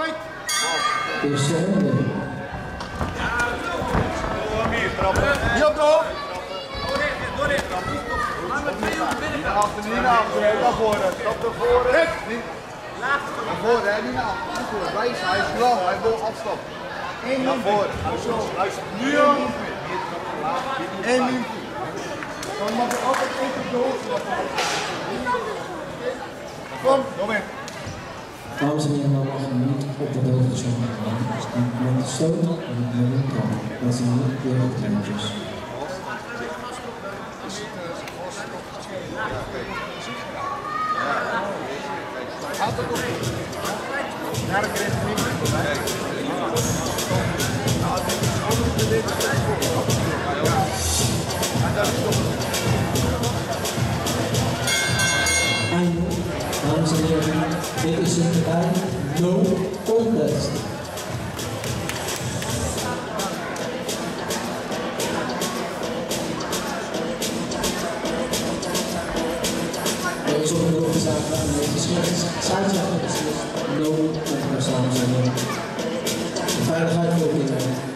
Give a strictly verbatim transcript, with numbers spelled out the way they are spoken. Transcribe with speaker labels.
Speaker 1: Eerste ronde.
Speaker 2: Niet op de hoofd. Niet naar achter, niet naar achter. Naar voren. Stap naar voren. Naar voren, hè? Niet naar achter. Blijf, hij is lang, hij wil afstappen. Naar voren. Luister, nu al. Eén minuut. Dan mag je altijd even op de hoogte. Kom, kom in.
Speaker 1: Dames en heren, dan mag je niet op de hoogte zijn. Dus die moment stoten en het moment kan. Dat zijn niet weer op de handjes.
Speaker 2: Gaat het op? Ja, dat kreeg ik niet.
Speaker 1: Einde. Dames en heren, dit is het bij No Contest. Er is ook nog gezaken aan deze schrift. Scheidsrechter beslist No Contest, dames en heren. De veiligheid voor iedereen.